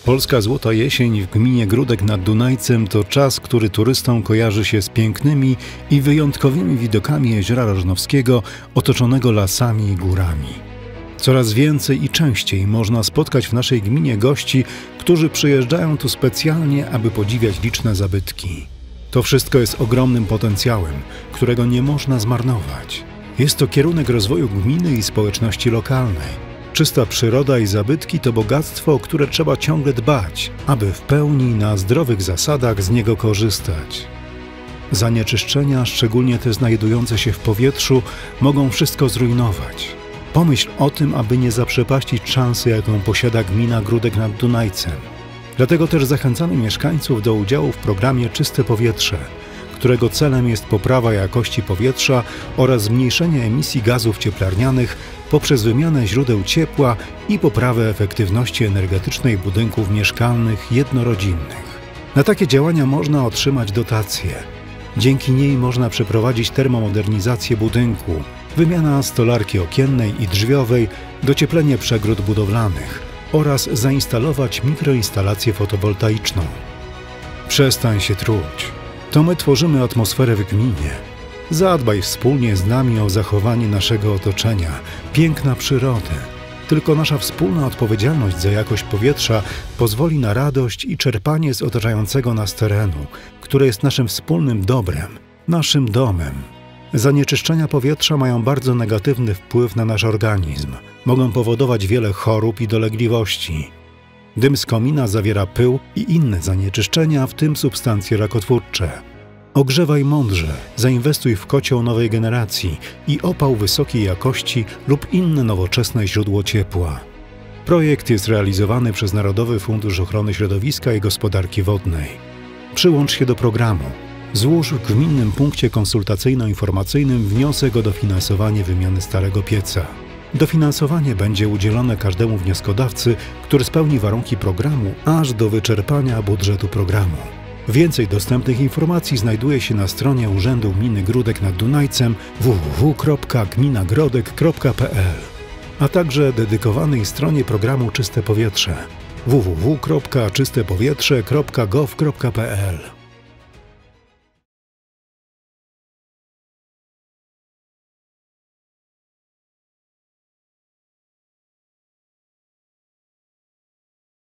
Polska Złota Jesień w gminie Gródek nad Dunajcem to czas, który turystom kojarzy się z pięknymi i wyjątkowymi widokami Jeziora Rożnowskiego otoczonego lasami i górami. Coraz więcej i częściej można spotkać w naszej gminie gości, którzy przyjeżdżają tu specjalnie, aby podziwiać liczne zabytki. To wszystko jest ogromnym potencjałem, którego nie można zmarnować. Jest to kierunek rozwoju gminy i społeczności lokalnej. Czysta przyroda i zabytki to bogactwo, o które trzeba ciągle dbać, aby w pełni na zdrowych zasadach z niego korzystać. Zanieczyszczenia, szczególnie te znajdujące się w powietrzu, mogą wszystko zrujnować. Pomyśl o tym, aby nie zaprzepaścić szansy, jaką posiada gmina Gródek nad Dunajcem. Dlatego też zachęcamy mieszkańców do udziału w programie Czyste Powietrze, którego celem jest poprawa jakości powietrza oraz zmniejszenie emisji gazów cieplarnianych poprzez wymianę źródeł ciepła i poprawę efektywności energetycznej budynków mieszkalnych jednorodzinnych. Na takie działania można otrzymać dotację. Dzięki niej można przeprowadzić termomodernizację budynku, wymiana stolarki okiennej i drzwiowej, docieplenie przegród budowlanych oraz zainstalować mikroinstalację fotowoltaiczną. Przestań się truć. To my tworzymy atmosferę w gminie. Zadbaj wspólnie z nami o zachowanie naszego otoczenia, piękna przyrody. Tylko nasza wspólna odpowiedzialność za jakość powietrza pozwoli na radość i czerpanie z otaczającego nas terenu, które jest naszym wspólnym dobrem, naszym domem. Zanieczyszczenia powietrza mają bardzo negatywny wpływ na nasz organizm. Mogą powodować wiele chorób i dolegliwości. Dym z komina zawiera pył i inne zanieczyszczenia, w tym substancje rakotwórcze. Ogrzewaj mądrze, zainwestuj w kocioł nowej generacji i opał wysokiej jakości lub inne nowoczesne źródło ciepła. Projekt jest realizowany przez Narodowy Fundusz Ochrony Środowiska i Gospodarki Wodnej. Przyłącz się do programu. Złóż w gminnym punkcie konsultacyjno-informacyjnym wniosek o dofinansowanie wymiany starego pieca. Dofinansowanie będzie udzielone każdemu wnioskodawcy, który spełni warunki programu, aż do wyczerpania budżetu programu. Więcej dostępnych informacji znajduje się na stronie Urzędu Gminy Gródek nad Dunajcem www.gminagrodek.pl, a także dedykowanej stronie programu Czyste Powietrze www.czystepowietrze.gov.pl.